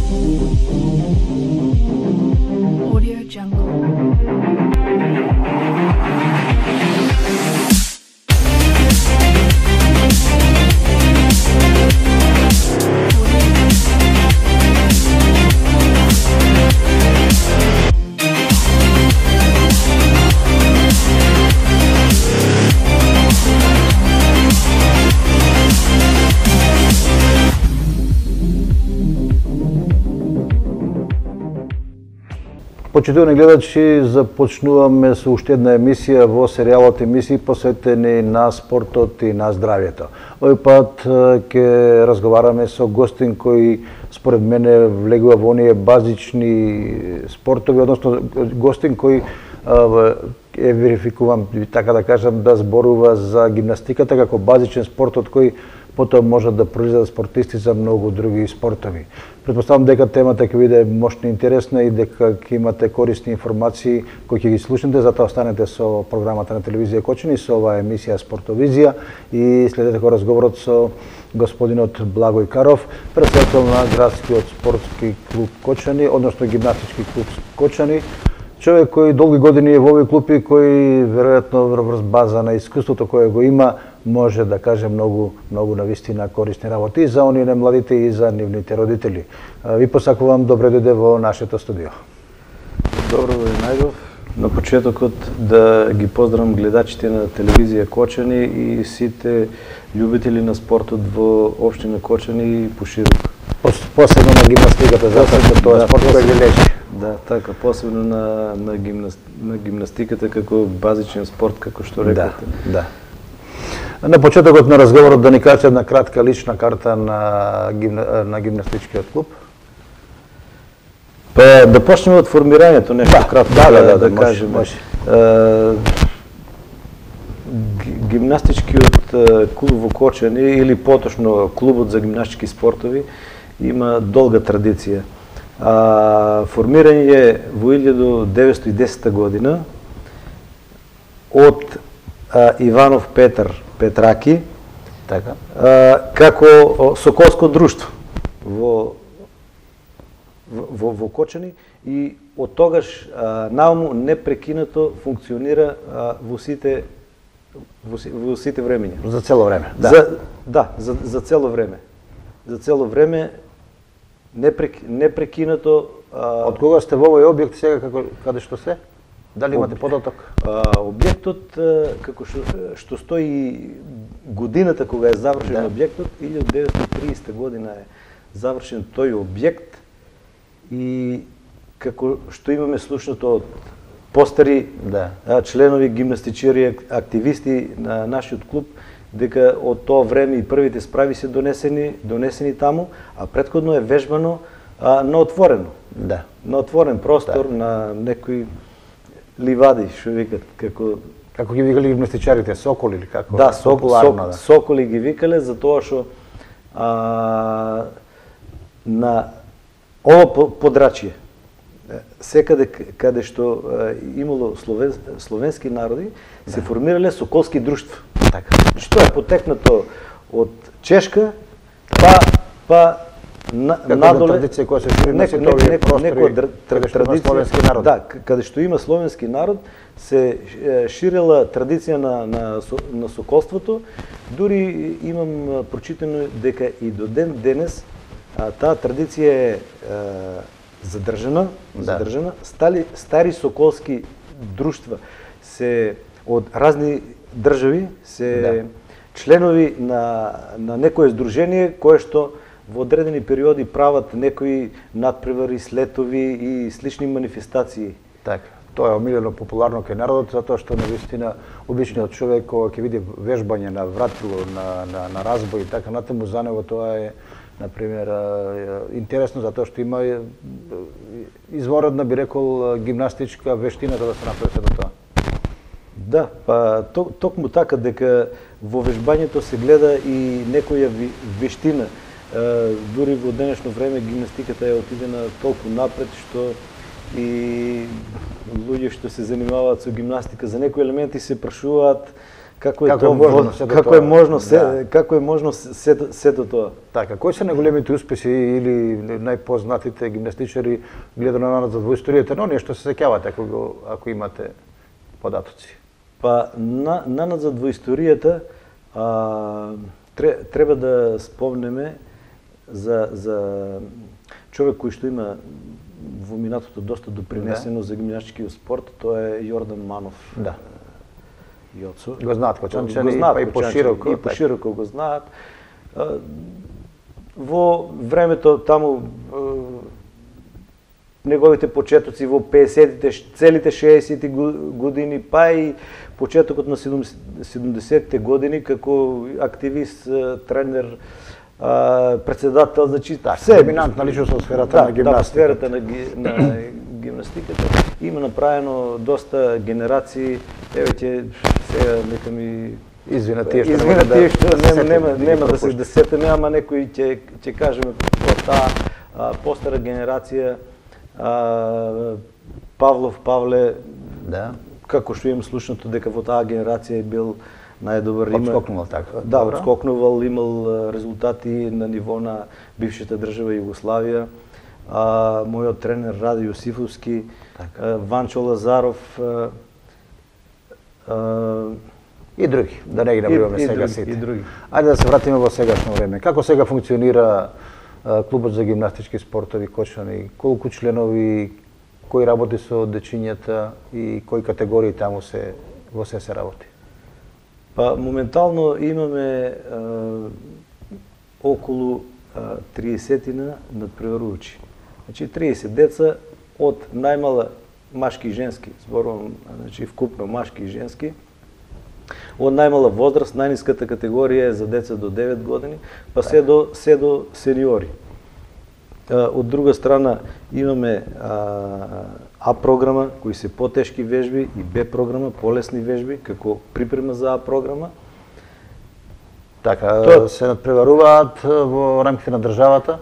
Audio Jungle. Почитувани гледачи, започнуваме со уште една емисија во серијалот емисии посветени на спортот и на здравјето. Овој пат ќе разговараме со гостин кој според мене влегува во оние базични спортови, односно гостин кој е верификуван, така да кажам, да зборува за гимнастиката како базичен спорт од кој потоа можат да произлезат спортисти за многу други спортови. Претпоставам дека темата ќе биде мощно интересна и дека ќе имате корисни информации кои ќе ги слушнете, затоа останете со програмата на телевизија Кочани, со оваа емисија Спортовизија и следете го разговорот со господинот Благој Каров, претседател на градскиот спортски клуб Кочани, односно гимнастички клуб Кочани. Човек кој долги години е во овој клуб и кој веројатно врз база на искуството кое го има може да каже многу навистина корисни работи и за оние младите и за нивните родители. Ви посакувам добре дојде во нашето студио. Добро ве најдов. На почетокот да ги поздравам гледачите на телевизија Кочани и сите љубители на спортот во општина Кочани и пошироко. Посебно на гимнастиката, затоа што тоа е спорт кој ги лечи. Да, така, посебно на гимнастиката како базичен спорт, како што рекате. Да. На почетокот на разговорот да ни кажете една кратка лична карта на гимнастичкиот клуб. Па да почнеме од формирањето, нешто кратко да кажеме. Може. Гимнастичкиот клуб во Кочани или поточно клубот за гимнастички спортови има долга традиција. Формирање е во 1910 година од Иванов Петар Петраки, така, како Соколско друштво во Кочани и од тогаш науму непрекинато функционира во сите времења. За цело време. За цело време. За цело време непрекинато. Од кога сте во овој објект сега каде што се? Дали имате податок? Објектот, како што стои годината кога е завршен објектот, 1930 година е завршен тој објект и како што имаме слушнато од постари членови, гимнастичари, активисти на нашиот клуб, дека од тоа време и првите справи се донесени таму, а претходно е вежбано на отворено. Да. На отворен простор, на некои ливади, што викат, како ги викале гимнастичарите, соколи или како? Да, соколи ги викале, затоа што на ова подрачје, секаде каде што имало словенски народи, се формирале соколски друштва. Така. Што е потекнато од Чешка, па надоле традиција која се шири на сите овие простори, традиција, да, каде што има словенски народ, се ширела традиција на соколството. Дури имам прочитано дека и до ден денес таа традиција е задржана. Стари соколски друштва се од разни држави, се членови на некое здружение кое што во одредени периоди прават некои надпревари, слетови и слични манифестации. Така. Тоа е омилено популарно кај народот, затоа што навистина обичниот човек кога ќе види вежбање на вратло, на разбој и така натаму, за него тоа е, например, интересно затоа што има извородна, би рекол, гимнастичка вештина за да се направи сето тоа. Да, па токму така дека во вежбањето се гледа и некоја вештина. Дури во денешно време гимнастиката е отидена толку напред што и луѓе што се занимаваат со гимнастика за некои елементи се прашуваат како е можно сето тоа. Така, кои се најголемите успеси или најпознатите гимнастичари гледано назад во историјата, но нешто се сеќавате ако имате податоци? Па назад во историјата треба да спомнеме за човек кој што има во минатото доста допринесено за гимнастичкиот спорт, тоа е Јордан Манов. Да. Јоцо. Го знаат кочанчани, па и пошироко. И пошироко го знаат. Во времето таму неговите почетоци во 50-тите, целите 60-ти години, па и почетокот на 70-те години како активист, тренер, председател, значи се доминантна личност во сферата на гимнастиката. Да, сферата на гимнастиката. Има направено доста генерации. Еве сега нека ми Извина тие што нема да се сетиме, ама некои ќе кажеме од таа постара генерација. Павлов Павле, да, како што имам слушнато дека во таа генерација е бил најдобар. Отскокнувал така. Да, отскокнувал, имал резултати на ниво на бившата држава Југославија. Мојот тренер Раде Јосифовски, Ванчо Лазаров и други, да не ги набројуваме сега сите. И други. Ајде да се вратиме во сегашно време. Како сега функционира клубот за гимнастички спортови Кочани? Колку членови, кои работи со дечињата и кои категории таму во се работи? Па моментално имаме околу 30 надпреварувачи. Значи 30 деца од најмала машки и женски, зборувам, значи вкупно машки и женски. Од најмала возраст, најниската категорија е за деца до 9 години, па се до сениори. Од друга страна имаме А програма, кои се потешки вежби, и Б програма, полесни вежби, како припрема за А програма. Така, се надпреваруваат во рамките на државата?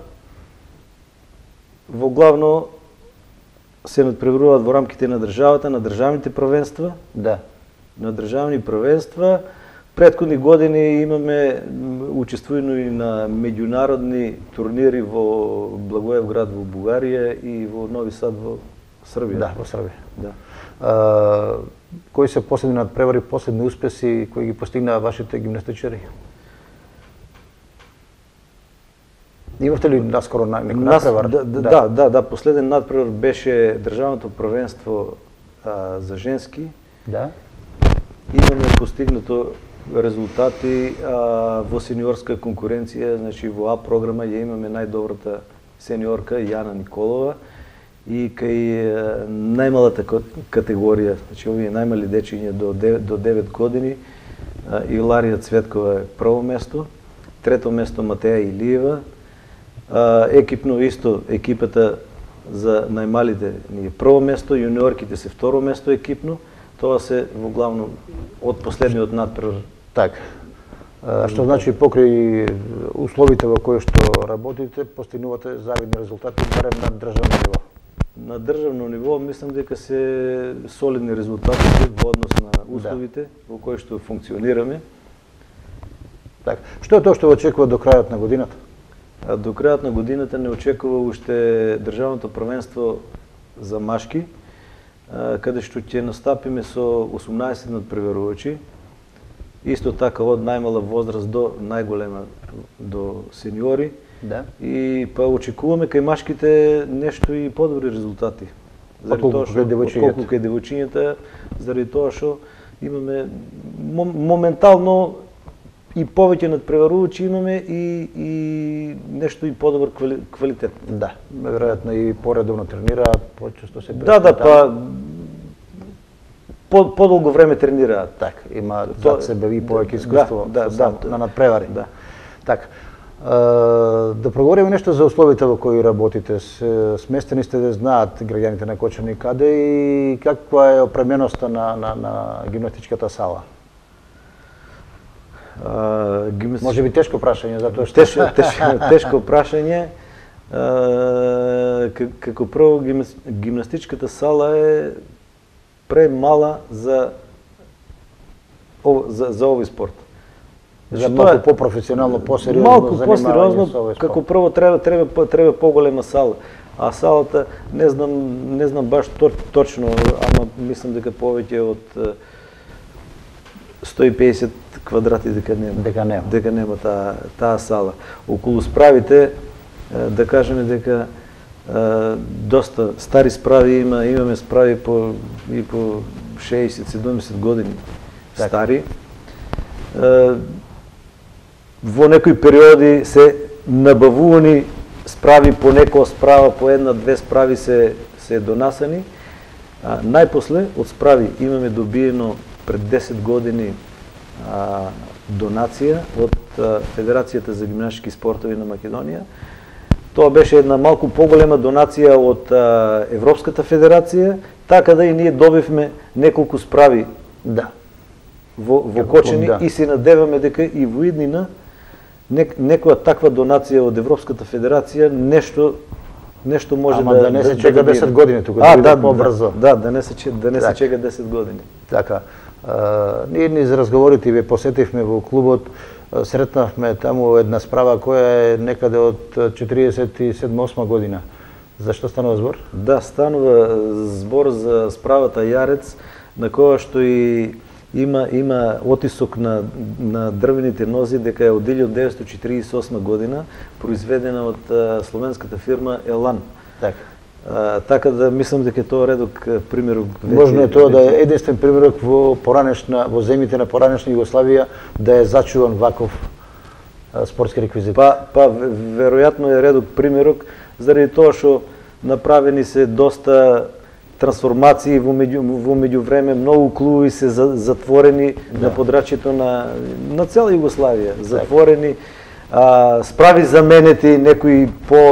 Во главно се надпреваруваат во рамките на државата, на државните првенства. Да. На државни првенства. Претходни години имаме учествувано и на меѓународни турнири во Благоевград во Бугарија и во Нови Сад во Србија. Да, во Србија. Да. Кои се последни надпревари, последни успеси кои ги постигнаа вашите гимнастичари? Имавте ли наскоро некој надпревар? Да, последен надпревар беше државното првенство за женски. Да. Имаме постигнато резултати во сениорска конкуренција, значи во А програма ја имаме најдобрата сениорка Јана Николова и кај најмалата категорија, значи овие најмали дечиња до 9 години, Иларија Цветкова е прво место, трето место Матеја Илиева, екипно исто екипата за најмалите ни е прво место, јуниорките се второ место екипно. Тоа се во главно од последниот надпревар. Така. Што значи покрај условите во кои што работите, постигнувате завидни резултати барем на државно ниво? На државно ниво мислам дека се солидни резултати во однос на условите во кои што функционираме. Така. Што е тоа што очекува до крајот на годината? До крајот на годината не очекува уште државното првенство за машки, каде што ќе настапиме со 18 надпреварувачи, исто така од најмала возраст до најголема, до сениори. Да. И па очекуваме кај машките нешто и подобри резултати. Отколку кај девојчињата, заради тоа што имаме моментално и повеќе надпреварувачи имаме и нешто и подобар квалитет. Да, веројатно и поредовно тренираат, почесто се Да, па подолго време тренираат. Така, има зад себе и повеќе искуство на надпревари. Да. Така. Да проговориме нешто за условите во кои работите. Сместени сте да знаат граѓаните на Кочани каде и каква е опременоста на гимнастичката сала? Може би тешко прашање, затоа што... Тешко прашање. Како прво, гимнастичката сала е премала за за овој спорт. За малку по-професионално, по-сериозно малку занимавање со овој по-сериозно, спорт. како прво треба поголема сала. А салата не знам баш точно, ама мислам дека повеќе од 150 квадрати дека нема таа сала. Околу справите да кажеме дека доста стари справи имаме справи и по 60-70 години стари. Во некои периоди се набавувани справи, по некоја справа, по една-две справи се донасани. Најпосле од справи имаме добиено пред 10 години донација од Федерацијата за гимнастички спортови на Македонија. Тоа беше една малку поголема донација од Европската федерација, така да и ние добивме неколку справи во Кочани и се надеваме дека и во иднина некоја таква донација од Европската федерација нешто може да не се чека 10 години тука, да биде побрзо. Да не се чека 10 години. Така. Ние низ разговорите ве посетивме во клубот, сретнавме таму една справа која е некаде од 47-8 година. Зашто станува збор? Да, станува збор за справата Јарец, на која што и има отисок на дрвените нози дека е од 1948 година, произведена од словенската фирма Елан. Така да мислам дека тоа редок примерок. Можно е тоа да е единствен примерок во земјите на поранешна Југославија да е зачуван ваков спортски реквизит. Па веројатно е редок примерок заради тоа што направени се доста трансформации во меѓувреме, многу клубови се затворени на подрачјето на цела Југославија, затворени, справи заменети, некои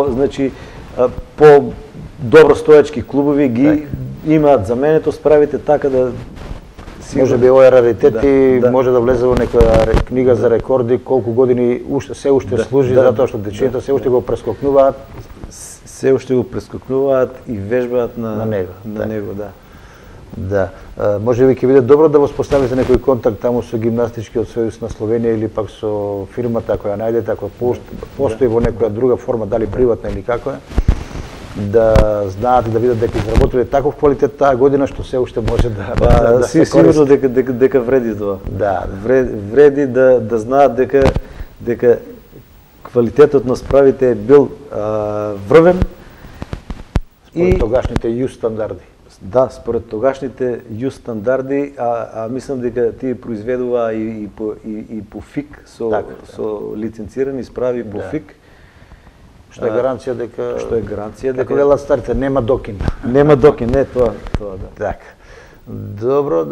по добростоечки клубови ги имаат заменето справите, така да може би ова е раритет и може да влезе во некоја книга за рекорди колку години се уште служи затоа што дечињата се уште го прескокнуваат. Се уште го прескокнуваат и вежбаат на него, да. Да. Може би ќе биде добро да воспоставите некој контакт таму со гимнастичкиот сојуз на Словенија или пак со фирмата која најдете, ако постои во некоја друга форма, дали приватна или како е, да знаат и да видат дека изработиле таков квалитет таа година што се уште може да се користи. Сигурно дека вреди тоа. Да. Вреди да знаат дека квалитетот на справите е бил врвен според тогашните ЮС стандарди. Да, според тогашните ЮС стандарди, а мислам дека тие произведува и по ФИК со лиценцирани справи по ФИК. Што е гаранција дека дека велат старите нема докин. Нема докин, не тоа да. Така. Добро,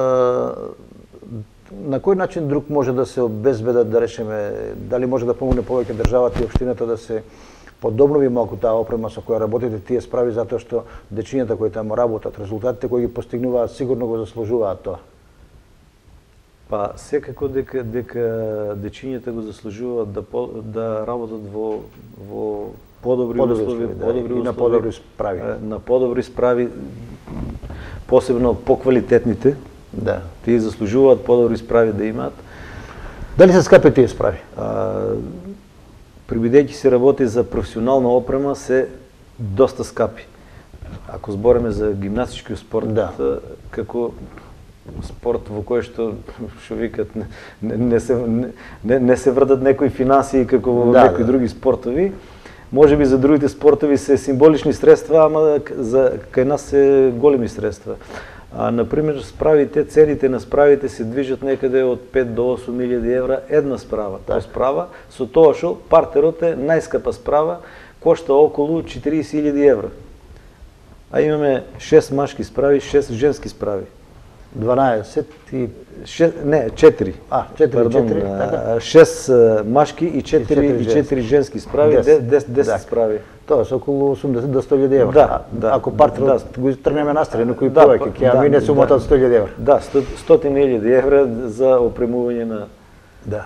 на кој начин друг може да се обезбедат, да речеме, дали може да помогне повеќе државата и општината да се подобнови малку таа опрема со која работите тие справи, затоа што дечињата кои таму работат, резултатите кои ги постигнуваат сигурно го заслужуваат тоа. Па секако дека дечињата го заслужуваат да работат во подобри услови, на подобри справи. На подобри справи, посебно поквалитетните. Да. Тие заслужуваат подобри справи да имаат. Дали се скапи тие справи? Бидејќи се работи за професионална опрема, се доста скапи. Ако збориме за гимнастички спорт, како спорт во кој што викат не се врдат некои финансии како во некои други спортови, може би за другите спортови се символични средства, ама кај нас се големи средства. Например, цените на справите се движат некаде од 5 до 8 илјади евра една справа. Тоа справа, со тоа што партерот е најскапа справа, кошта околу 40.000 евра. А имаме 6 машки справи, 6 женски справи. 12 и... Не, 4. 6 машки и 4 женски справи, 10 справи. Тоа се околу 80 до 100.000 евра. Ако партерот го тргнеме настрани, кој повеќе, ќе ја мине сумата од 100.000 евра. Да, 100.000 евра за опремување на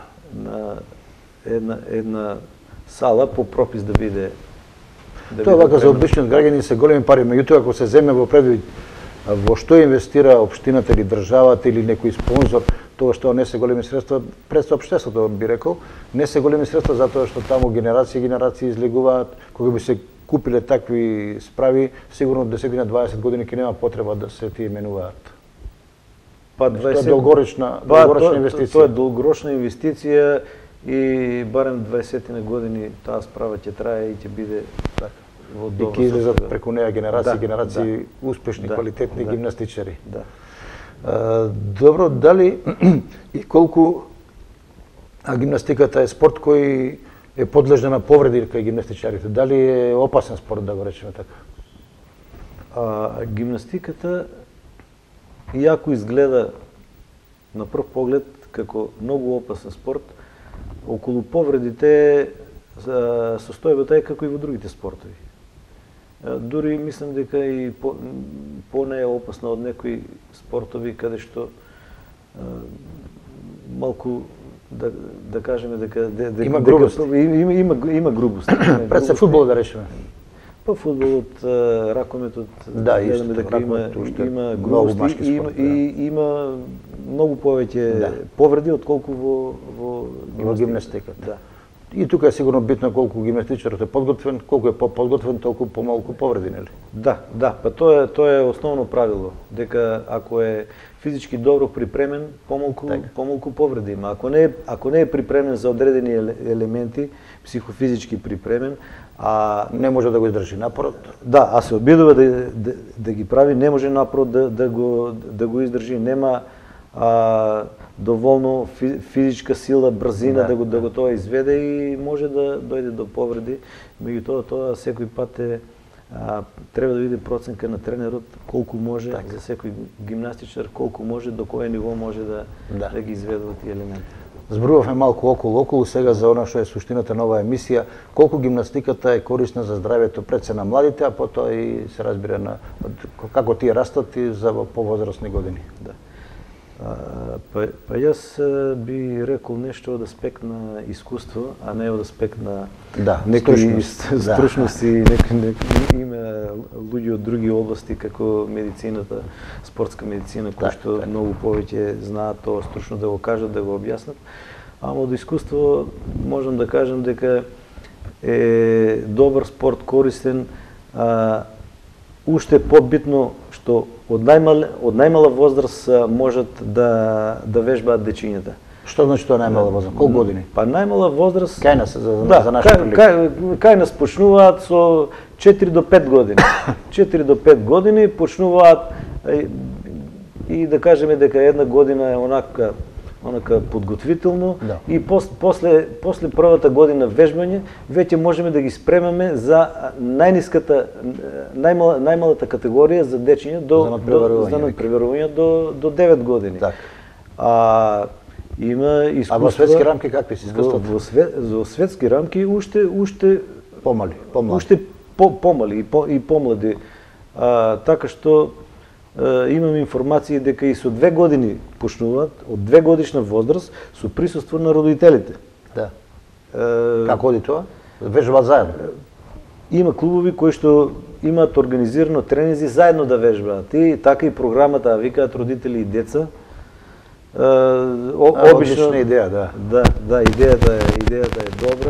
една сала по пропис да биде. Тоа вака за обичниот граѓанин се големи пари, меѓутоа ако се земе во предвид во што инвестира општината или државата или некој спонзор, тоа што не се големи средства пред општеството, би рекол, не се големи средства затоа што таму генерации излегуваат, кога би се купиле такви справи, сигурно 10-20 години ќе нема потреба да се тие менуваат. Па 20 тоа е долгорочна инвестиција. Тоа е долгорочна инвестиција и барем 20 години таа справа ќе трае и ќе биде така во добро. И ќе излезат преку неа генерации успешни, квалитетни гимнастичари. Добро, дали и колку гимнастиката е спорт кој е подлежна на повреди кај гимнастичарите? Дали е опасен спорт, да го речеме така? Гимнастиката, иако изгледа на прв поглед како многу опасен спорт, околу повредите состојбата е како и во другите спортови. Дури мислам дека и не е опасна од некои спортови каде што малку да кажеме дека има грубост. Има грубост. Пред се фудбал да речеме. Па фудбалот, ракометот, гледаме дека има грубост и има многу повеќе повреди отколку во гимнастиката. И тука е сигурно битно колку гимнастичарот е подготвен, колку е подготвен, толку помалку повреди, нели? Да, па тоа е основно правило, дека ако е физички добро припремен, помалку повреди има. Ако не е припремен за одредени елементи, психофизички припремен, не може да го издржи напорот. Да, а се обидува да ги прави, не може напорот да го издржи, нема доволно физичка сила, брзина да го тоа изведе и може да дојде до повреди. Меѓутоа тоа секој пат треба да биде проценка на тренерот колку може за секој гимнастичар, колку може, до кое ниво може да ги изведува тие елементи. Зборувавме малку околу, сега за она што е суштината на оваа емисија, колку гимнастиката е корисна за здравјето пред се на младите, а потоа и се разбира на како тие растат и за повозрастни години. Па јас би рекол нешто од аспект на искуство, а не од аспект на некои стручности, има луѓе од други области како медицината, спортска медицина, кои што многу повеќе знаат тоа стручно да го кажат, да го објаснат. Ама од искуство можам да кажам дека е добар спорт, користен, уште побитно што од најмала возраст можат да вежбаат дечињата. Што значи тоа најмала возраст? Колку години? Па најмала возраст... Кај нас за нашата прилика? Кај нас почнуваат со 4 до 5 години. 4 до 5 години почнуваат и да кажеме дека една година е онака подготвително и после првата година вежбање веќе можеме да ги спремаме за најмалата категорија за дечиња за надпреварување до 9 години. Има искуства. А во светски рамки какви се искуствата? Во светски рамки уште помали. Уште помали и помлади. Така што имам информации дека и со 2 години почнуваат, од 2 годишна возраст, со присуство на родителите. Да. Како оди тоа? Вежбаат заедно? Има клубови кои што имаат организирано тренинзи заедно да вежбаат. И така и програмата, викаат родители и деца. Одлична идеја, Да, идејата е добра.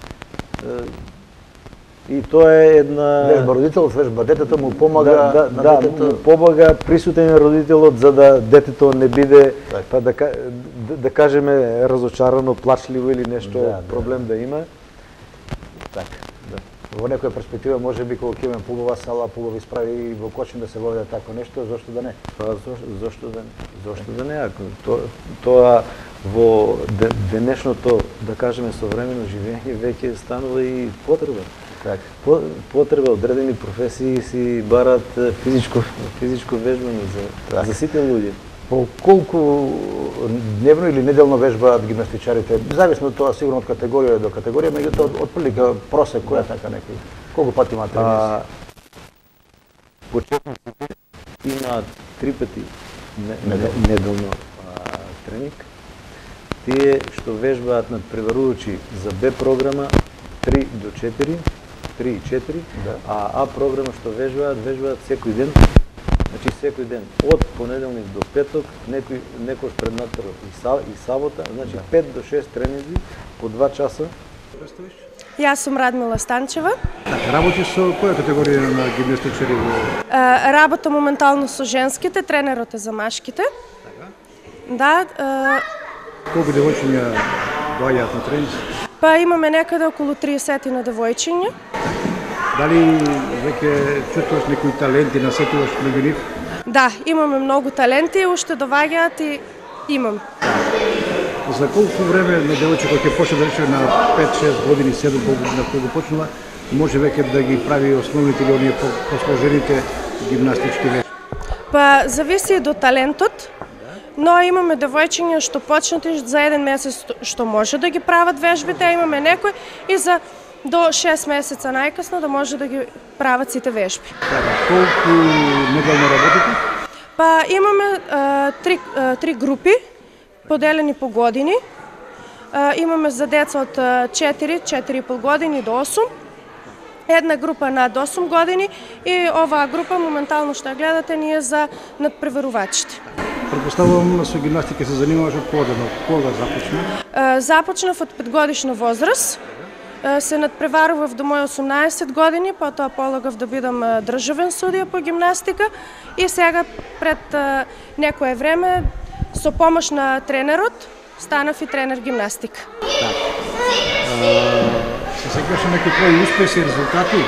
И тоа е една... Вежба родителот, вежба детето, му помага на детето. Му помага, присутен е родителот за да детето не биде, па да кажеме, разочарано, плачливо или нешто проблем да има. Така. Во некоја перспектива може би кога ќе имаме пулова сала, пулови справи и во Кочин да се води тако нешто, зошто да не? Па зошто да не? Ако тоа во денешното, да кажеме, современо живење веќе станува и потреба. Потреба, одредени професии си барат физичко вежбање за сите луѓе. По колку дневно или неделно вежбаат гимнастичарите? Зависно од тоа, сигурно од категорија до категорија, меѓутоа од прилика просек која така некој. Колку пати имаат тренинг? Почетниците имаат 3 пати неделно тренинг. Тие што вежбаат надпреварувачи за Б програма 3 до 4, 3 и 4, а програма што вежбаат секој ден Значи секој ден, од понеделник до петок, некој пред надпревар и сабота, значи 5 до 6 тренинзи по 2 часа. Јас сум Радмила Станчева. Работиш со која категорија на гимнастичари? Работам моментално со женските, тренерот е за машките. Да. Колку девојчиња доаѓаат на тренинг? Па имаме некаде околу 30 на девојчиња. Дали веќе чувствуваш некои таленти, насетуваш меѓу нив? Да, имаме многу таленти, уште доваѓаат и имам. За колку време на девојче кој ќе почне да рече на 5-6 години, 7 години кога почнува, може веќе да ги прави основните или оние посложените гимнастички вежби? Па зависи до талентот, но имаме девојчиња што почнати за 1 месец што може да ги прават вежбите, а имаме некои и за до 6 месеца најкасно да може да ги прават сите вежби. Колку неделно работите? Па имаме три групи, поделени по години. Имаме за деца од 4,5 години до 8. Една група над 8 години и оваа група моментално што ја гледате ни е за надпреварувачите. Претпоставувам со гимнастика се занимаваш од подедно. Кога започна? Започнав од 5-годишна возраст. Се надпреварував до мој 18 години, потоа полагав да бидам државен судија по гимнастика и сега пред некое време со помош на тренерот станав и тренер гимнастика. Се сеќаваш на некои твои успеси и резултати?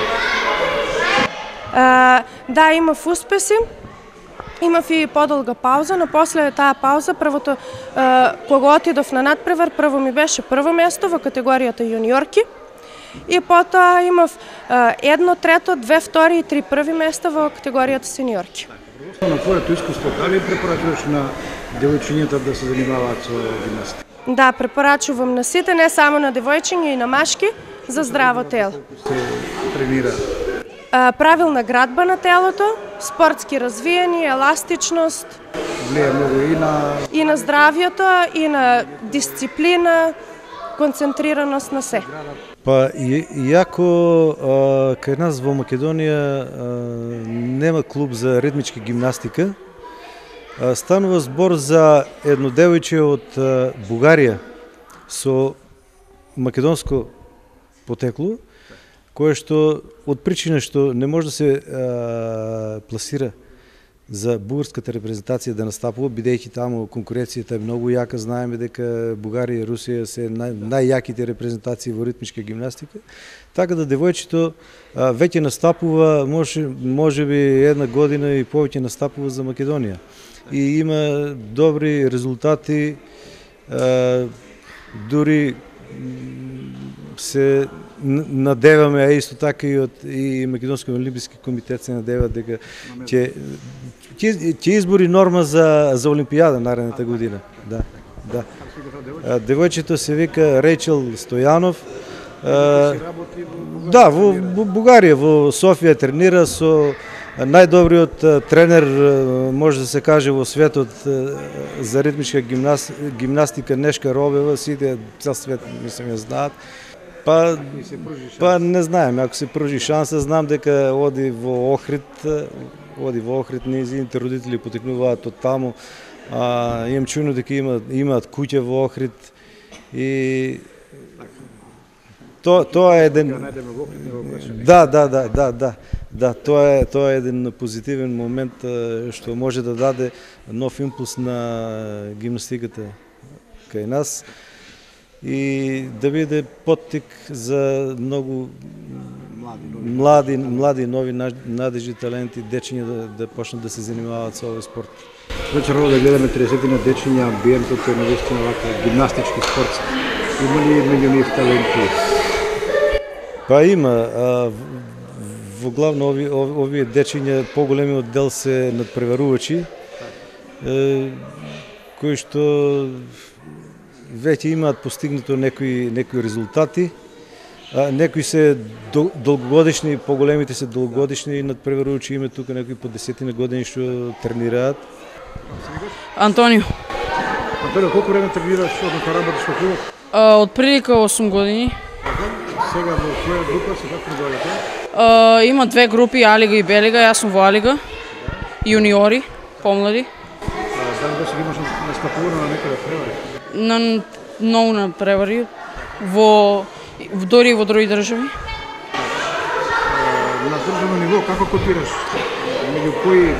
Да, имав успеси. Имав и подолга пауза, но после таа пауза, првото, кога отидов на надпревар, прво ми беше прво место во категоријата јуниорки. И потоа имав 1 трето, 2 втори и 3 први места во категоријата сениорки. На твоето искуство, дали препорачуваш на девојчињата да се занимаваат со гимнастика? Да, препорачувам на сите, не само на девојчиња и на машки, за здраво тело. Се тренира? Правилна градба на телото, спортски развијани, еластичност. Влијае многу и на здравјето, и на дисциплина, концентрираност на се. Па, иако кај нас во Македонија нема клуб за ритмичка гимнастика, станува збор за едно девојче од Бугарија со македонско потекло, кое што од причина што не може да се пласира за бугарската репрезентација да настапува, бидејќи таму конкуренцијата е многу јака, знаеме дека Бугарија и Русија се најјаките репрезентации во ритмичка гимнастика, така да девојчето веќе настапува, може би 1 година и повеќе настапува за Македонија. И има добри резултати, дури се надеваме, а исто така и Македонскиот олимписки комитет се надева дека ќе избори норма за Олимпијада наредната година. Да. Девојчето се вика Рейчел Стојанов. Да, во Бугарија, во Софија тренира со најдобриот тренер, може да се каже, во светот за ритмичка гимнастика Нешка Робева, сите цел свет мислам ја знаат. Па не знаем, ако се пружи шанса, знам дека оди во Охрид, нејзините родители потекнуваат од таму. Имам чуно дека имаат куќа во Охрид и тоа е еден... Да, тоа е еден позитивен момент што може да даде нов импулс на гимнастиката кај нас и да биде поттик за многу млади нови надежи таленти, дечиња да почнат да се занимаваат со овој спорт. Вечерно да гледаме 30 дечиња, амбиентот е навистина вака гимнастички спорт. Има ли меѓу нив таленти? Па има. Во главно овие дечиња поголемиот дел се надпреварувачи, кои што веќе имаат постигнато некои резултати. Некои се долгогодишни, поголемите се долгогодишни надпреварувачи, има тука некои по 10 години што тренираат. Антонио. Антонио, колку време тренираш, односно работиш во клубот? Од прилика 8 години. Сега во која група се како доаѓате? Има 2 групи, А лига и Б лига, јас сум во А лига. Јуниори, помлади. Дали беше ги имаш настапувано на некоја превари? На многу на превари, дори во други држави. На државно ниво, како котираш? Меѓу кои?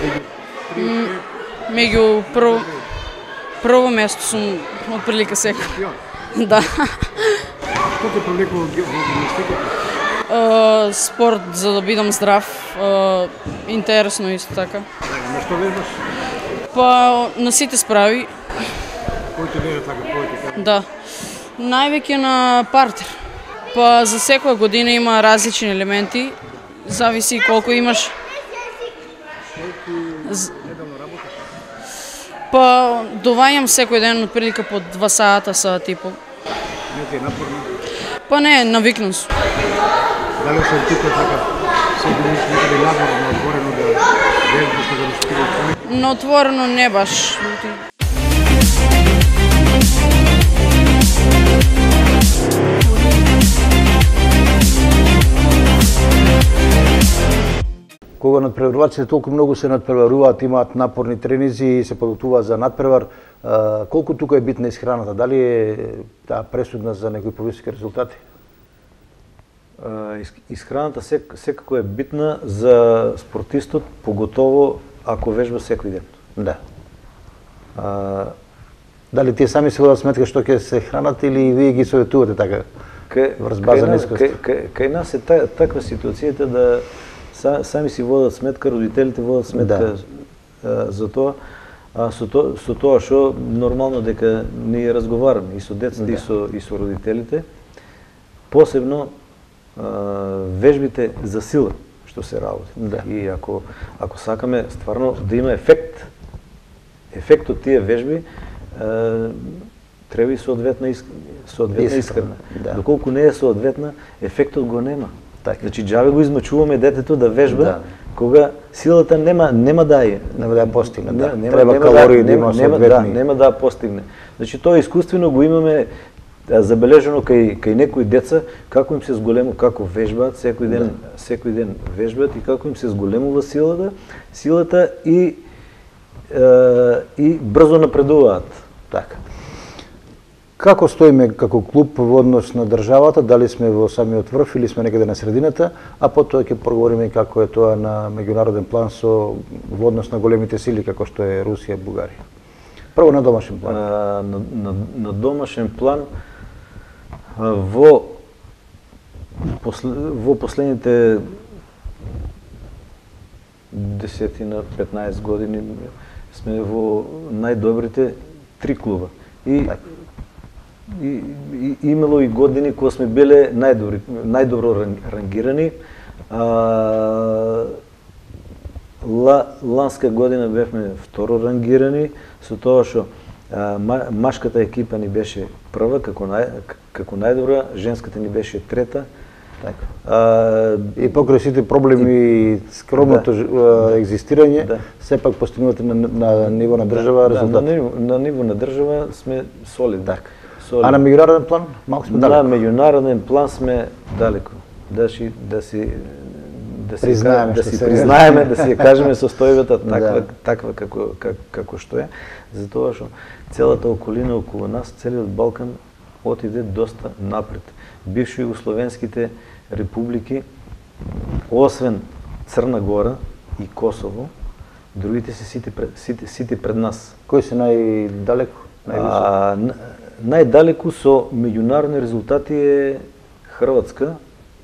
Меѓу прво место сум отприлика секој. Да. Што те привлекува во гимнастиката? Спорт за да бидам здрав, интересно исто така. На што вежбаш? Па на сите справи. Кој те вежа така повеќе? Да. Највеќе на партер. Па за секоја година има различни елементи. Зависи колку имаш. Па доваѓам секој ден отприлика по 2 сата, сат и пол. Не ти е напорно? Па не, навикнам сум. Дали се опитува така секој ден некаде надвор на отворено да вежбаш да настигаш? На отворено не баш. Кога надпреварувачите толку многу се надпреваруваат, имаат напорни тренинзи и се подготвуваат за надпревар, колку тука е битна исхраната? Дали е таа пресудна за некои повисоки резултати? Исхраната секако е битна за спортистот, поготово ако вежба секој ден. Да. Дали тие сами се водат сметка што ќе се хранат или вие ги советувате така? Врз база на искуство? Кај нас е таква ситуацијата да сами си водат сметка, родителите водат сметка за тоа, со тоа што нормално дека ние разговараме и со децата и со родителите, посебно вежбите за сила што се работи. И ако сакаме стварно да има ефект од тие вежби, треба и соодветна исхрана. Доколку не е соодветна, ефектот го нема. Значи џабе го измачуваме детето да вежба, кога силата нема да ја постигне. Треба калории да има соодветни. Нема да ја постигне. Значи тоа искуствено го имаме забележено кај некои деца, како им се зголему, како вежбаат, секој ден вежбаат и како им се зголемува силата и брзо напредуваат. Така. Како стоиме како клуб во однос на државата, дали сме во самиот врв или сме некаде на средината, а потоа ќе проговориме како е тоа на меѓународен план во однос на големите сили како што е Русија, Бугарија. Прво на домашен план. На домашен план во последните 10-15 години сме во најдобрите 3 клуба. И имало и години кога сме биле најдобро рангирани. Ланска година бевме второ рангирани, со тоа што машката екипа ни беше прва како најдобра, женската ни беше трета. И покрај сите проблеми и скромното екзистирање, сепак постигнувате на ниво на држава резултат. На ниво на држава сме солидни. А на меѓународен план малку сме далеко? На меѓународен план сме далеко. Да си признаеме, да си кажеме состојбата таква како што е, затоа што целата околина околу нас, целиот Балкан отиде доста напред. Бивши југословенските републики, освен Црна Гора и Косово, другите се сите пред нас. Кои се најдалеку? Најдалеку со меѓународни резултати е Хрватска.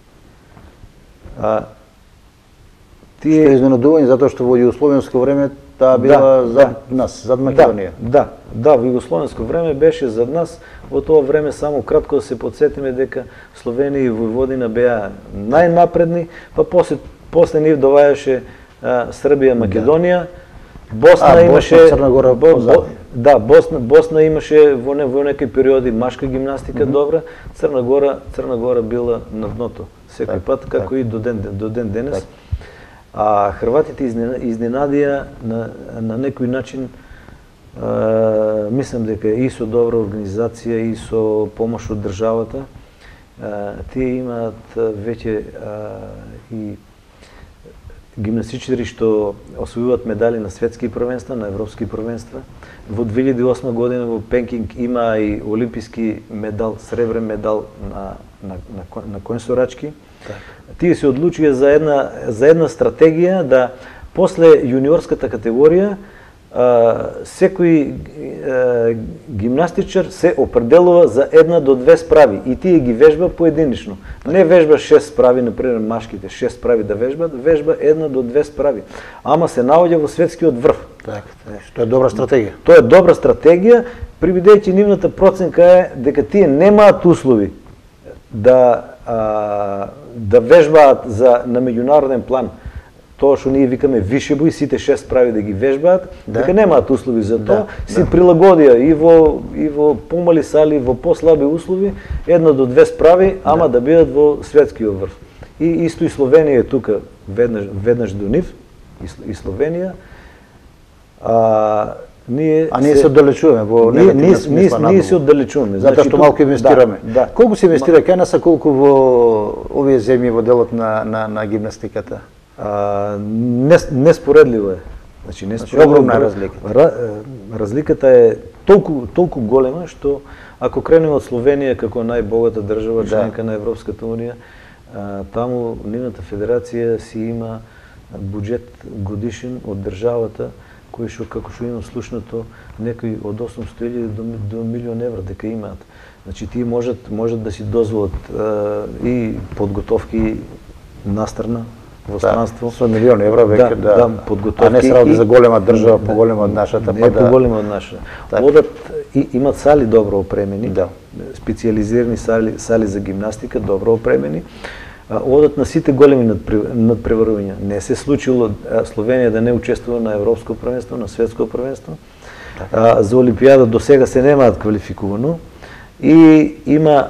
Што е изненадување затоа што во југословенско време таа била зад нас, зад Македонија. Да, во југословенско време беше зад нас. Во тоа време само кратко да се подсетиме дека Словенија и Војводина беа најнапредни, па после нив доваѓаше Србија, Македонија. Босна имаше Црна Гора Босна имаше во некои периоди машка гимнастика добра, Црна Гора била на дното секој пат, како и до ден денес. А хрватите изненадија на некој начин, мислам дека и со добра организација и со помош од државата, тие имаат веќе и гимнастичари што освојуваат медали на светски првенства, на европски првенства. Во 2008 година во Пекинг има и олимписки медал, сребрен медал на конјсорачки. Тие се одлучија за една стратегија да после јуниорската категорија секој гимнастичар се определува за 1 до 2 справи и тие ги вежба поединично. Не вежба 6 справи, например машките 6 справи да вежбат, вежба 1 до 2 справи. Ама се наоѓа во светскиот врв. Тоа е добра стратегија. Тоа е добра стратегија, прибидејќи нивната проценка е дека тие немаат услови да вежбаат на меѓународен план. Тоа што ние викаме вишебој, сите 6 справи да ги вежбаат, дека немаат услови за тоа, си прилагодија и во помали сали, во послаби услови, 1 до 2 справи, ама да бидат во светскиот врв. И исто и Словенија е тука веднаш до нив, и Словенија. Ние се оддалечуваме во негативна смисла. Ние се оддалечуваме. Затоа што малку инвестираме. Колку се инвестира кај нас, а колку во овие земји во делот на гимнастиката? Неспоредливо е. Значи огромна разлика. Разликата е толку голема што ако кренеме од Словенија како најбогата држава, членка на Европската унија, таму нивната федерација си има буџет годишен од државата кој што, како што имам слушнато, некои од 800.000 до 1.000.000 евра дека имаат. Значи тие можат да си дозволат и подготовки настрана во странство. Со 1.000.000 евра веќе подготовки. А не се работи за голема држава, поголема од нашата. Не поголема од нашата. Одат и имат сали добро опремени, специализирани сали за гимнастика, добро опремени. Одат на сите големи надпреварувања. Не се случило Словенија да не учествува на европско првенство, на светско првенство. За Олимпијада до сега се немаат квалификувано. И има,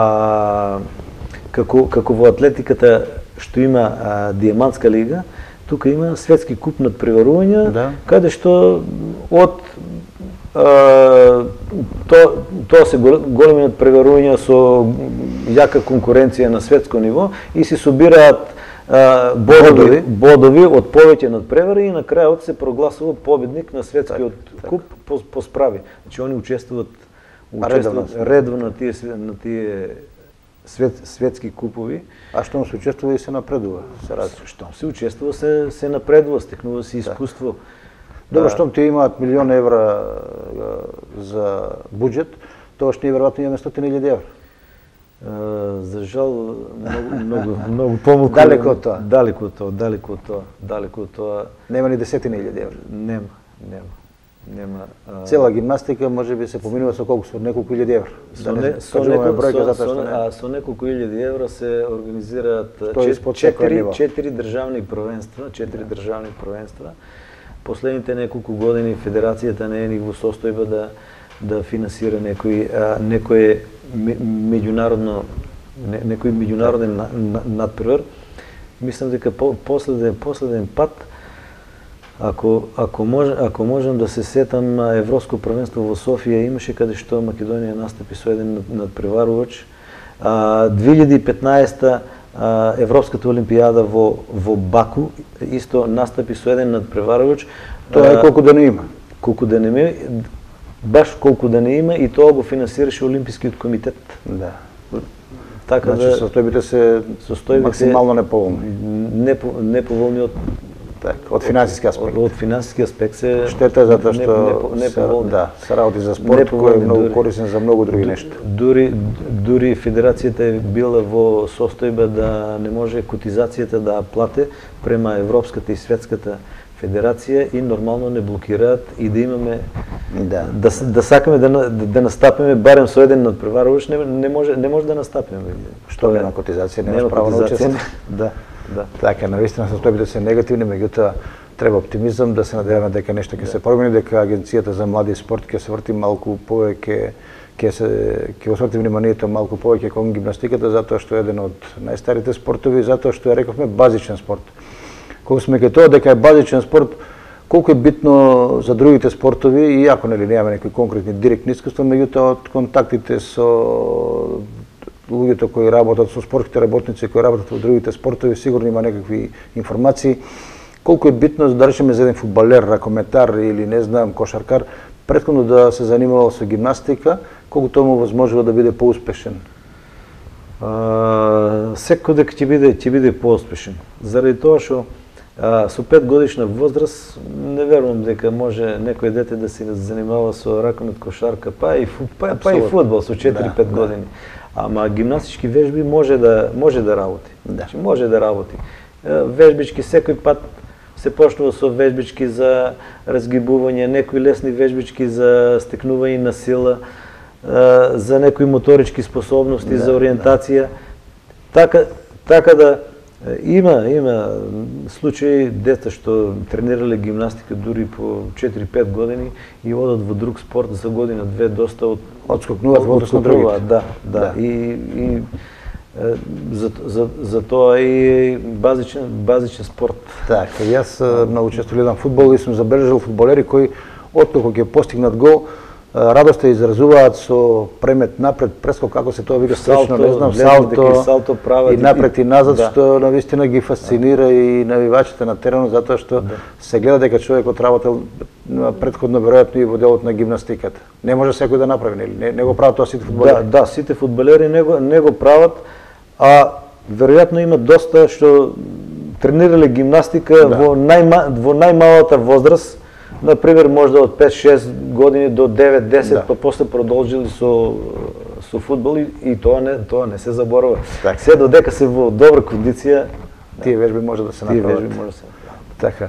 како во атлетиката што има дијамантска лига, тука има светски куп надпреварувања, каде што од тоа се големи надпреварувања со јака конкуренција на светско ниво и се собираат бодови од повеќе надпревари и на крајот се прогласува победник на светскиот куп по справи. Значи они учествуваат редовно на тие светски купови. А штом се учествува и се напредува? Штом се учествува се напредува, стекнува се искуство. Добро, штом ти имаат 1.000.000 евра за буџет, тоа што ние веројатно имаме 100.000 евра. За жал, многу помалку. Далеко од тоа. Далеко од тоа. Нема ни 10.000 евра. Нема. Цела гимнастика може би се поминува со колку, со неколку илјади евра. Со неколку илјади евра се организираат 4 државни првенства. Последните неколку години федерацијата не е ни во состојба да финансира некој меѓународен надпревар. Мислам дека последен пат, ако можам да се сетам, Европско првенство во Софија имаше каде што Македонија настапи со еден надпреварувач. 2015 Европската олимпијада во Баку исто настапи со еден надпреварувач. Тоа е колку да не има. Баш колку да не има и тоа го финансираше Олимпискиот комитет. Да. Така значи состојбите се максимално неповолни. Неповолни од финансиски аспект. Од финансиски аспект се штета затоа што се работи за спорт кој е многу корисен за многу други нешта. Дури федерацијата е била во состојба да не може котизацијата да плате према Европската и Светската федерација и нормално не блокираат и да имаме да сакаме да настапиме барем со еден надпреварувач, не може да настапиме. Што нема котизација, немаш право на учество. Да. Така, навистина состојбите се негативни, меѓутоа треба оптимизам, да се надеваме дека нешто ќе се промени, дека Агенцијата за млади и спорт ќе се врти малку повеќе, ќе осврти вниманието малку повеќе кон гимнастиката, затоа што е еден од најстарите спортови, затоа што ја рековме базичен спорт. Кога сме кај тоа дека е базичен спорт, колку е битно за другите спортови, иако нели немаме некои конкретни директни искуства, меѓутоа од контактите со луѓето кои работат со спортските работници, кои работат во другите спортови, сигурно има некакви информации. Колку е битно, да речеме, за еден фудбалер, ракометар или не знам, кошаркар, претходно да се занимавал со гимнастика, колку тоа му возможува да биде поуспешен? Секој дека ќе биде поуспешен. Заради тоа што со 5 годишна возраст не верувам дека може некој дете да се занимава со ракомет, кошарка, па и фудбал со 4-5 години. Ама гимнастички вежби може да работи. Значи може да работи. Вежбички секој пат се почнува со вежбички за разгибување, некои лесни вежбички за стекнување на сила, за некои моторички способности, за ориентација. Така да има случаи деца што тренирале гимнастика дури по 4-5 години и одат во друг спорт за година-две доста одскокнуваат во однос на другите. Да. И за тоа и базичен спорт. Така, јас многу често гледам фудбал и сум забележал фудбалери кои откако ќе постигнат гол, радоста изразуваат со премет напред, прескок, како се тоа вика стречно, не знам, салто прават и напред и назад, што навистина ги фасцинира и навивачите на теренот, затоа што се гледа дека човекот работел претходно веројатно и во делот на гимнастиката. Не може секој да направи, нели? Не го прават тоа сите фудбалери. Да, сите фудбалери не го прават, а веројатно има доста што тренирале гимнастика во најмалата возраст. Например, можда од 5-6 години до 9-10, па после продолжили со фудбал и тоа не се заборава. Се додека се во добра кондиција, тие вежби може да се направат. Така.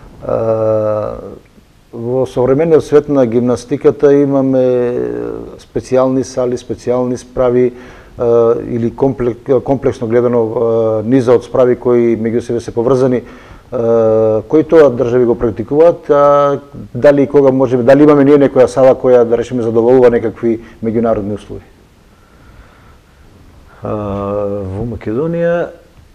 Во современиот свет на гимнастиката имаме специјални сали, специјални справи или комплексно гледано низа од справи кои меѓу себе се поврзани. Кои тоа држави го практикуваат, дали и кога можеме, дали имаме ние некоја сала која да речеме задоволува некакви меѓународни услови? Во Македонија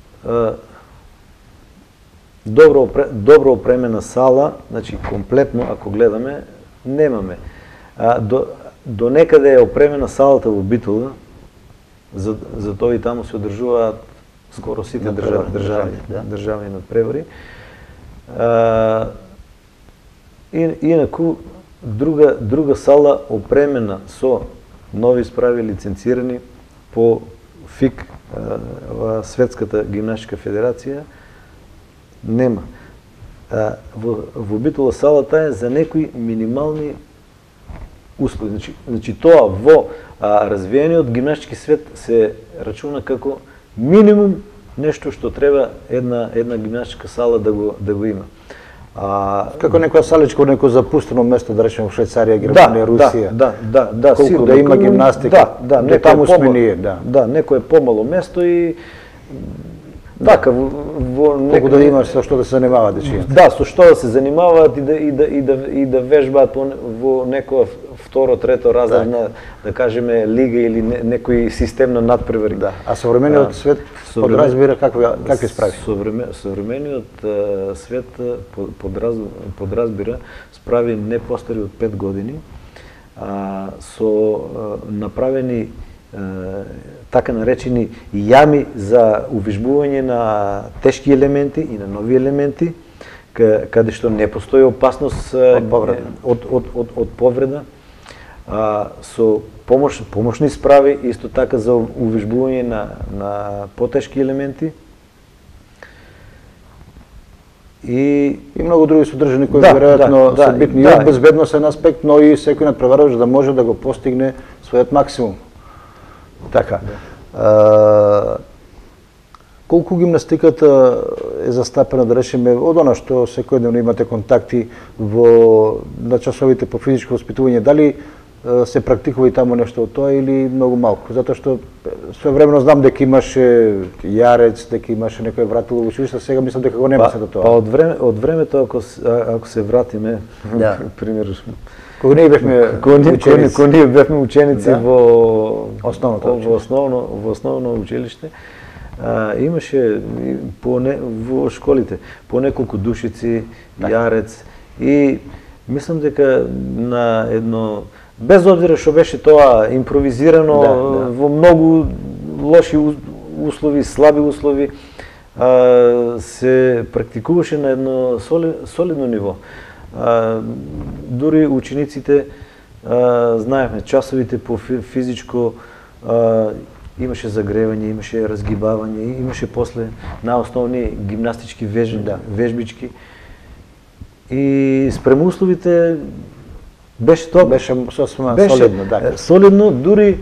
добро опремена сала, значи комплетно ако гледаме, немаме. До некаде е опремена салата во Битола, за тоа и таму се одржуваат скоро сите државни надпревари. Инаку друга сала опремена со нови справи лиценцирани по ФИК, Светската гимнастичка федерација, нема. Во Битола салата е за некои минимални услови. Значи тоа во развиениот гимнастички свет се рачуна како минимум нешто што треба една гимнастичка сала да го има. Како некоја саличка, некој запустено место, да речеме во Швајцарија, Германија, Русија. Да, колку да има гимнастика. Да, таму сме ние, да. Да, некое помало место и така колку да имаш со што да се занимаваат дечињата. Да, со што да се занимаваат и да вежбаат во некоја второ, трето разредна, да кажеме, лига или некој систем на надпревари. Да. А современиот свет подразбира какви справи? Современиот свет подразбира справи не постари од 5 години, со направени така наречени јами за увижбување на тешки елементи и на нови елементи, каде што не постои опасност од повреда, со помошни справи, исто така за увижбување на потешки елементи. И многу други содржини кои веројатно се битни и од безбедносен аспект, но и секој надпреварувач да може да го постигне својот максимум. Така. Колку гимнастиката е застапена, да речеме, од она што секојдневно имате контакти на часовите по физичко воспитување, дали се практикува и таму нешто од тоа или многу малку? Затоа што своевремено знам дека имаше јарец, дека имаше некој вратило во училиште, сега мислам дека го нема сето тоа. Па од времето ако се вратиме, пример, кога ние бевме ученици во основно училиште, имаше во школите по неколку душици, јарец, и мислам дека на едно, без обзира што беше тоа импровизирано, во лоши услови, слаби услови, се практикуваше на едно солидно ниво. Дури учениците, знаехме, часовите по физичко, имаше загреване, имаше разгибаване, имаше после най-основни гимнастички вежбички. И спрямо условите беше това. Беше солидно, да. Солидно, дури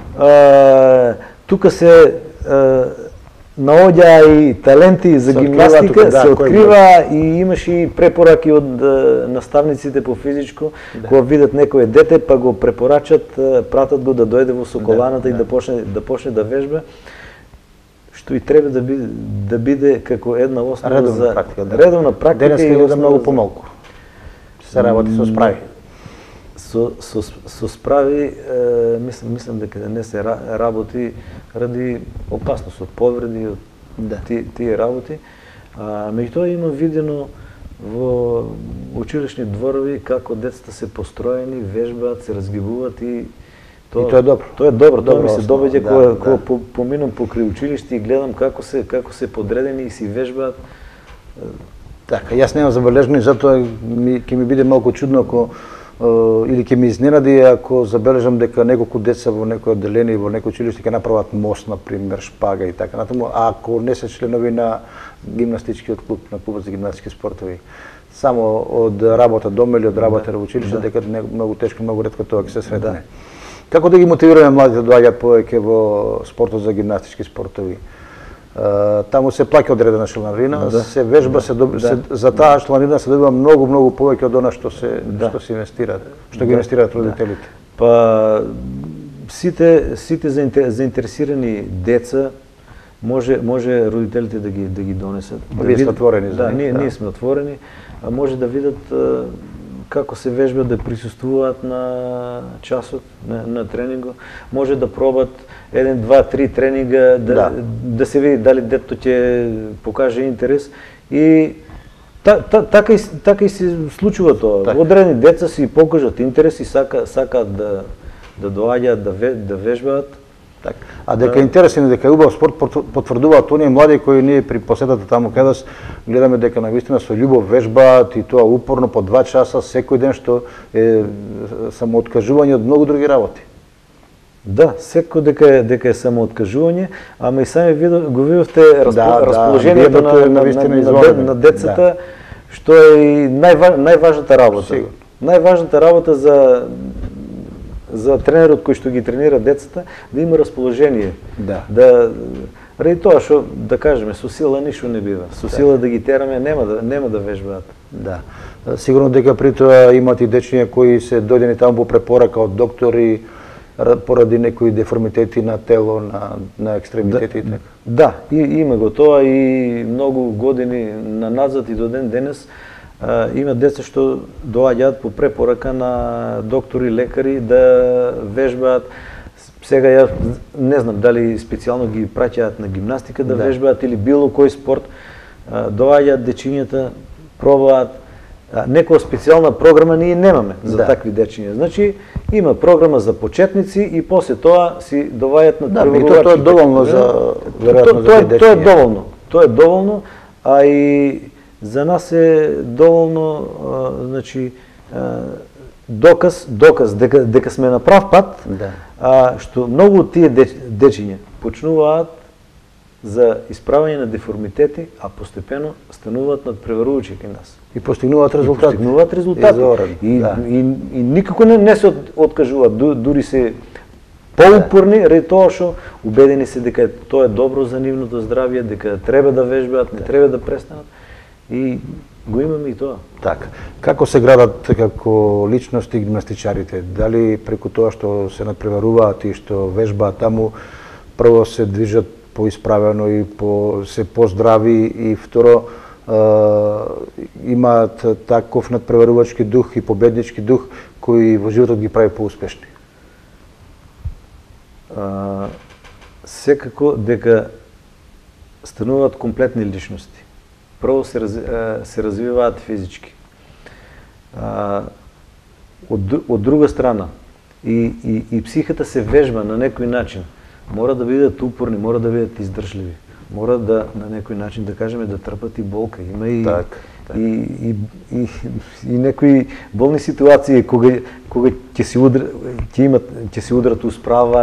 тук се наоѓа и таленти за гимнастика, се открива и имаше и препораки од наставниците по физичко, кога видат некое дете, па го препорачат, пратат го да дојде во Соколаната и да почне да вежба, што и треба да биде како една основа за редовна практика. Денеска е многу помалку. Се работи со справи. Со справи, мислам дека не се работи ради опасност од повреди, од тие работи. Меѓутоа има видено во училишни дворови како децата се построени, вежбаат, се разгибуваат и тоа е добро. Тоа е добро, тоа ми се доаѓа кога поминам покрај училиште и гледам како се подредени и си вежбаат. Така, јас немам забележено и затоа ќе ми биде малку чудно ако или ќе ми изненади ако забележам дека неколку деца во некој одделение во некој училиште ќе направат мост, например, шпага и така натаму, ако не се членови на гимнастичкиот клуб, на клубот за гимнастички спортови. Само од работа дома или од работа во училиште, дека многу тешко, многу ретко тоа ќе се сретне. Како да ги мотивираме младите да доаѓаат повеќе во спортот за гимнастички спортови? Таму се плаќа одредена чланарина, се вежба, за таа чланарина се добива многу повеќе од она што се инвестира, што ги инвестираат родителите. Па сите заинтересирани деца може родителите да ги донесат. Вие сте отворени за нив? Да, ние сме отворени, може да видат како се вежбат, да присуствуваат на часот, на тренингот, може да пробат 1, 2, 3 тренинга, да се види дали детето ќе покаже интерес. И така и се случува тоа. Одредени деца си покажат интерес и сакаат да доаѓаат, да вежбаат. А дека интересен и дека е убав спорт потврдуваат оние млади кои ние при посетата таму каде гледаме дека навистина со љубов вежбаат и тоа упорно по 2 часа секој ден, што е самооткажување од многу други работи. Да, секој дека е самооткажување, ама и сами го видовте расположението на децата, што е и најважната работа. Најважната работа за тренерот кој што ги тренира децата, да има расположение. Ради тоа што, да кажеме, со сила ништо не бива. Со сила да ги тераме, нема да вежбаат. Да. Сигурно дека при тоа имат и дечиња кои се дојдени таму по препорака од доктори поради некои деформитети на тело, на екстремитети и така. Да, има го тоа и многу години назад и до ден денес има деца што доаѓаат по препорака на доктори, лекари да вежбаат. Сега ја не знам дали специјално ги праќаат на гимнастика да вежбаат или било кој спорт. Доаѓаат дечињата, пробаат. Некоја специјална програма ние немаме за такви дечиња. Значи има програма за почетници и после тоа си доваѓаат на преварувачки. Тоа е доволно за веројатно за дечиња. Тоа е доволно. Тоа е доволно, а и за нас е доволно, значи, доказ дека сме на прав пат, што многу од тие дечиња почнуваат за исправање на деформитети, а постепено стануваат надпреварувачи кај нас. И постигнуваат резултати. И никако не се откажуваат, дури се поупорни, ради тоа што убедени се дека тоа е добро за нивното здравје, дека треба да вежбаат, не треба да престанат. И го имаме и тоа. Така. Како се градат како личности гимнастичарите? Дали преку тоа што се надпреваруваат и што вежбаат таму, прво се движат поисправено и се поздрави и второ имаат таков надпреварувачки дух и победнички дух кој во животот ги прави поуспешни? Секако дека стануваат комплетни личности. Прво се развиваат физички. Од друга страна, и психата се вежба на некој начин мора да бидат упорни, мора да бидат издржливи. Мора да на некој начин да кажеме да трпат и болка. Има и и некои болни ситуации кога ќе се удрат усправа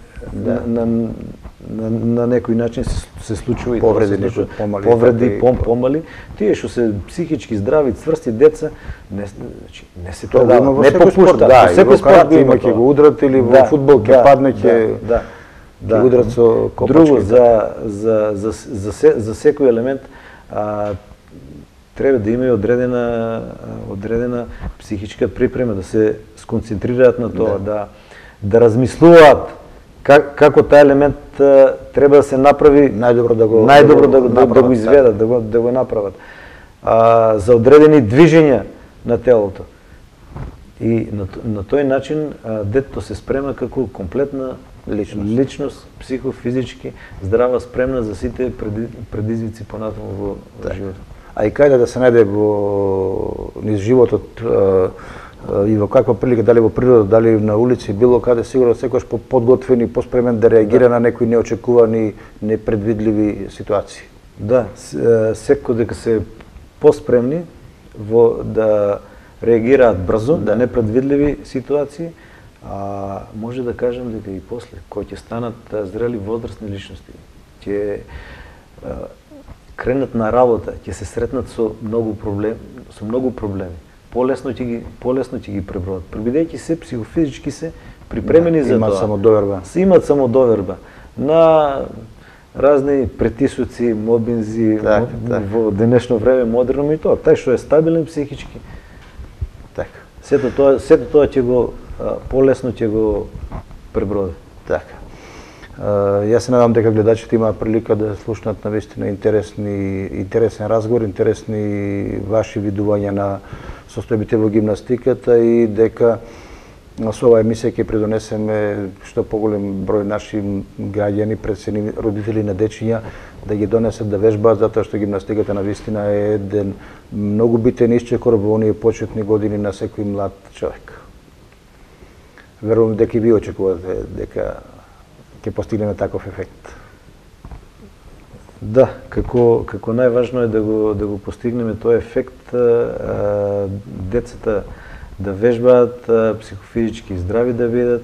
на некој начин се случува и повреди помали. Тие што се психички здрави, цврсти деца не се предаваат, не попуштаат. Да, секој спорт има ќе го удрат или во фудбал ќе падне ќе удрат со копачки. Друго за секој елемент треба да има и одредена психичка припрема, да се сконцентрираат на тоа, да размислуваат како тај елемент треба да се направи најдобро да го изведат, да го направат. За одредени движења на телото. И на тој начин детето се спрема како комплетна личност, психофизички здрава, спремна за сите предизвици понатаму во животот. А и каде да се најде низ животот и во каква прилика, дали во природа, дали на улици, било каде, сигурно секојаш подготвен и поспремен да реагира на некои неочекувани, непредвидливи ситуации. Да, секој дека се поспремни да реагираат брзо на непредвидливи ситуации, може да кажем дека и после, кои ќе станат зрели возрастни личности, ќе кренат на работа, ќе се сретнат со многу проблеми. Полесно ќе ги пребродат. Бидејќи се психофизички се припремени за тоа. Имаат самодоверба. Имаат самодоверба на разни притисоци, мобинзи во денешно време модерно и тоа. Тај што е стабилен психички. Така. Сето тоа ќе го полесно ќе го преброди. Така. Јас се надам дека гледачите имаат прилика да слушнат навистина интересен разговор, интересни ваши видувања на состојбите во гимнастиката и дека со оваа емисија ќе придонесеме што поголем број наши граѓани, пресени родители на дечиња да ги донесат да вежбаат, затоа што гимнастиката навистина е еден многу битен исчекор во оние почетни години на секој млад човек. Верувам дека и ви очекувате дека ќе постигнеме таков ефект. Да, како најважно е да го постигнеме тој ефект, децата да вежбаат, психофизички здрави да бидат.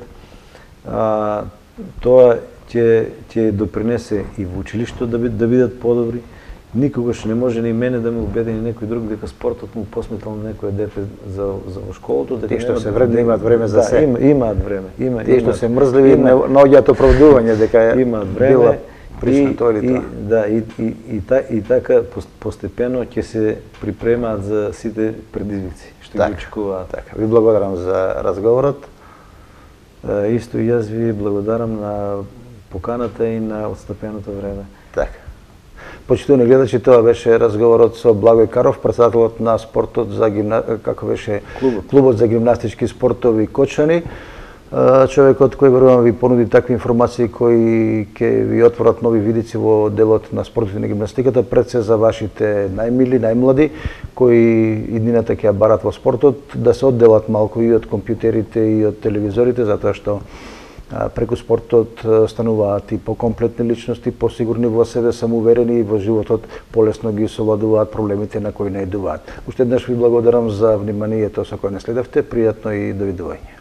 Тоа ќе допринесе и во училишто да бидат подобри. Никогаш не може ни мене да ме убеди ни некој друг дека спортот му посметал на некој дете за во школото, дека тие што се вредни имаат време за се. Имаат време. Тие што се мрзливи наоѓаат оправдување дека имаат време. Причина тоа или тоа. Да, и така постепено ќе се припремаат за сите предизвици што ги очекуваат. Така, ви благодарам за разговорот. Исто и јас ви благодарам на поканата и на отстапеното време. Така. Почитувани гледачи, тоа беше разговорот со Благој Каров, претседателот на спортот за клубот за гимнастички спортови Кочани. Човекот кој верувам ви понуди такви информации кои ќе ви отворат нови видици во делот на спортот и на гимнастиката, пред се за вашите најмили, најмлади кои иднината ќе ја барат во спортот, да се одделат малку и од компјутерите и од телевизорите, затоа што преку спортот стануваат и покомплетни личности, посигурни во себе, самоуверени и во животот полесно ги совладуваат проблемите на кои наидуваат. Уште еднаш ви благодарам за вниманието со кое не следевте, пријатно и довидување.